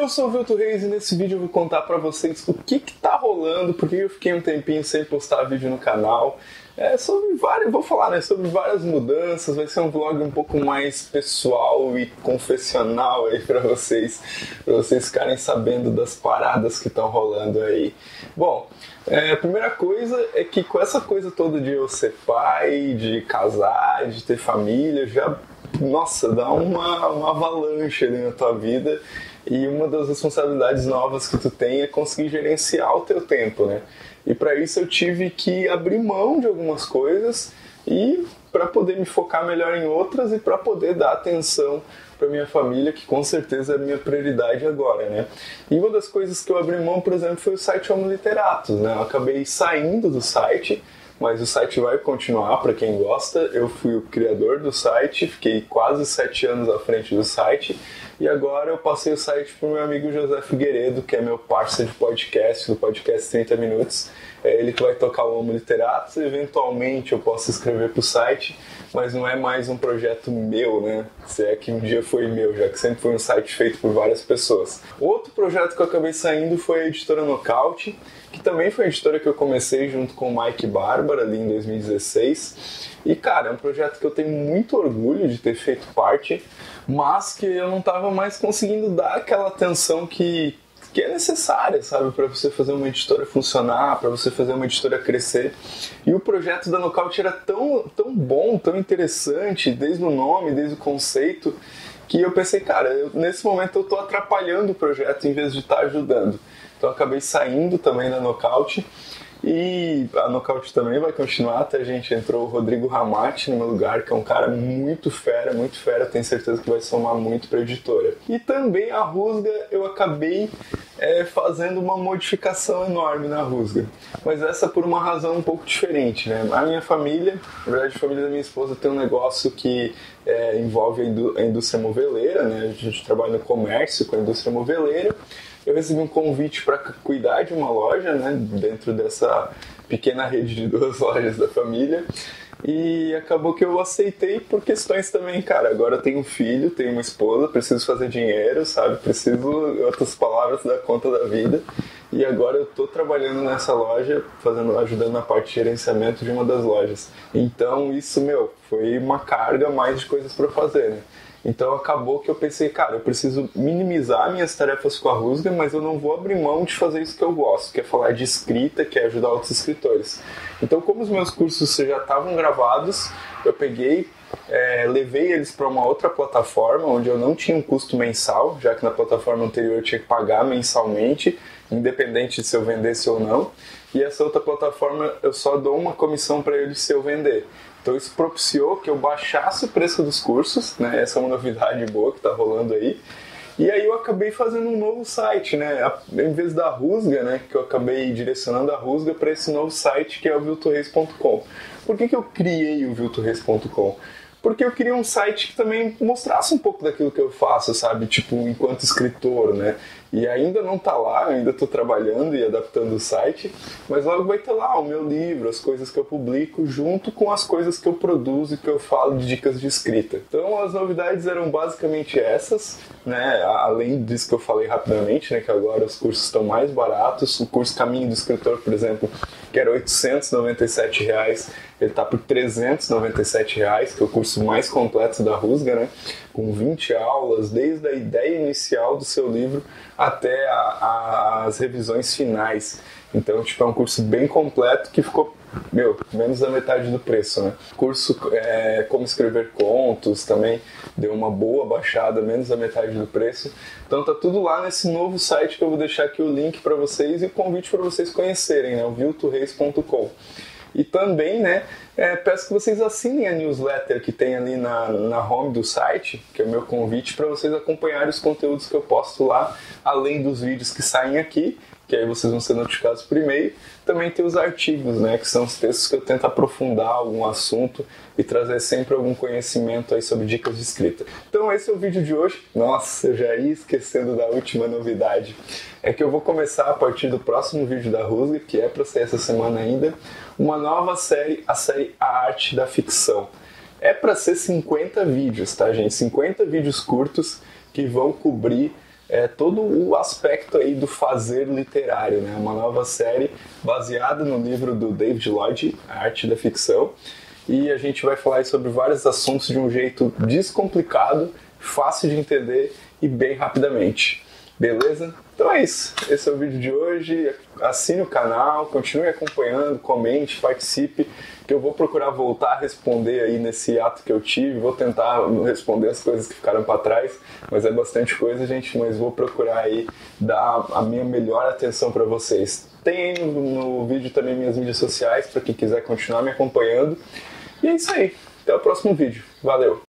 Eu sou o Vilto Reis e nesse vídeo eu vou contar pra vocês o que tá rolando, porque eu fiquei um tempinho sem postar vídeo no canal. Vou falar sobre várias mudanças, vai ser um vlog um pouco mais pessoal e confessional aí pra vocês ficarem sabendo das paradas que estão rolando aí. Bom, a primeira coisa é que com essa coisa toda de eu ser pai, de casar, de ter família, dá uma avalanche ali na tua vida. E uma das responsabilidades novas que tu tem é conseguir gerenciar o teu tempo, né? E para isso eu tive que abrir mão de algumas coisas e para poder me focar melhor em outras e para poder dar atenção para minha família, que com certeza é a minha prioridade agora, né? E uma das coisas que eu abri mão, por exemplo, foi o site Homo Literatus, né? Eu acabei saindo do site, mas o site vai continuar para quem gosta. Eu fui o criador do site, fiquei quase 7 anos à frente do site e agora eu passei o site para o meu amigo José Figueiredo, que é meu parceiro de podcast, do podcast 30 Minutos. É ele que vai tocar o Homo Literatus. Eventualmente eu posso escrever para o site, mas não é mais um projeto meu, né? Se é que um dia foi meu, já que sempre foi um site feito por várias pessoas. Outro projeto que eu acabei saindo foi a editora Nocaute, que também foi a editora que eu comecei junto com o Mike Bárbara ali em 2016. E cara, é um projeto que eu tenho muito orgulho de ter feito parte, mas que eu não estava mais conseguindo dar aquela atenção que é necessária, sabe, para você fazer uma editora funcionar, para você fazer uma editora crescer. E o projeto da Nocaute era tão bom, tão interessante, desde o nome, desde o conceito, que eu pensei, cara, nesse momento eu estou atrapalhando o projeto em vez de estar ajudando. Então eu acabei saindo também da Nocaute. E a Nocaute também vai continuar, até a gente entrou o Rodrigo Ramati no meu lugar, que é um cara muito fera, tenho certeza que vai somar muito para a editora. E também a Rusga, eu acabei fazendo uma modificação enorme na Rusga, mas essa por uma razão um pouco diferente, né? A minha família, na verdade a família da minha esposa tem um negócio que envolve a indústria moveleira, né? A gente trabalha no comércio com a indústria moveleira. Eu recebi um convite para cuidar de uma loja, né, dentro dessa pequena rede de 2 lojas da família. E acabou que eu aceitei por questões também, cara. Agora eu tenho um filho, tenho uma esposa, preciso fazer dinheiro, sabe? Preciso, em outras palavras, dar conta da vida. E agora eu tô trabalhando nessa loja, ajudando na parte de gerenciamento de uma das lojas. Então isso, foi uma carga a mais de coisas para fazer, né? Então acabou que eu pensei, cara, eu preciso minimizar minhas tarefas com a Rusga, mas eu não vou abrir mão de fazer isso que eu gosto, que é falar de escrita, que é ajudar outros escritores. Então, como os meus cursos já estavam gravados, eu peguei, levei eles para uma outra plataforma, onde eu não tinha um custo mensal, já que na plataforma anterior eu tinha que pagar mensalmente, independente de se eu vendesse ou não. E essa outra plataforma eu só dou uma comissão para eles se eu vender. Então isso propiciou que eu baixasse o preço dos cursos, né? Essa é uma novidade boa que está rolando aí. E aí eu acabei fazendo um novo site, né? Em vez da Rusga, né? Que eu acabei direcionando a Rusga para esse novo site que é o viltoreis.com. Por que eu criei o viltoreis.com? Porque eu queria um site que também mostrasse um pouco daquilo que eu faço, sabe? Tipo, enquanto escritor, né? E ainda não tá lá, ainda estou trabalhando e adaptando o site, mas logo vai ter lá o meu livro, as coisas que eu publico, junto com as coisas que eu produzo e que eu falo de dicas de escrita. Então as novidades eram basicamente essas, né? Além disso que eu falei rapidamente, né? Que agora os cursos estão mais baratos. O curso Caminho do Escritor, por exemplo, que era R$ 897, ele está por R$ 397, que é o curso mais completo da Rusga, né? Com 20 aulas, desde a ideia inicial do seu livro até as revisões finais. Então, é um curso bem completo que ficou, menos da metade do preço, né? Curso Como Escrever Contos também deu uma boa baixada, menos da metade do preço. Então tá tudo lá nesse novo site que eu vou deixar aqui o link para vocês e o convite para vocês conhecerem, né? O viltoreis.com. E também, né, peço que vocês assinem a newsletter que tem ali na home do site, que é o meu convite para vocês acompanharem os conteúdos que eu posto lá, além dos vídeos que saem aqui, que aí vocês vão ser notificados por e-mail. Também tem os artigos, né, que são os textos que eu tento aprofundar algum assunto e trazer sempre algum conhecimento aí sobre dicas de escrita. Então esse é o vídeo de hoje. Nossa, eu já ia esquecendo da última novidade. É que eu vou começar a partir do próximo vídeo da Rusga, que é para sair essa semana ainda, uma nova série, a série A Arte da Ficção. É para ser 50 vídeos, tá, gente? 50 vídeos curtos que vão cobrir todo o aspecto aí do fazer literário, né? Uma nova série baseada no livro do David Lloyd, A Arte da Ficção, e a gente vai falar sobre vários assuntos de um jeito descomplicado, fácil de entender e bem rapidamente. Beleza? Então é isso. Esse é o vídeo de hoje. Assine o canal, continue acompanhando, comente, participe, que eu vou procurar voltar a responder aí nesse ato que eu tive. Vou tentar responder as coisas que ficaram para trás, mas é bastante coisa, gente. Mas vou procurar aí dar a minha melhor atenção para vocês. Tem no vídeo também minhas mídias sociais para quem quiser continuar me acompanhando. E é isso aí. Até o próximo vídeo. Valeu!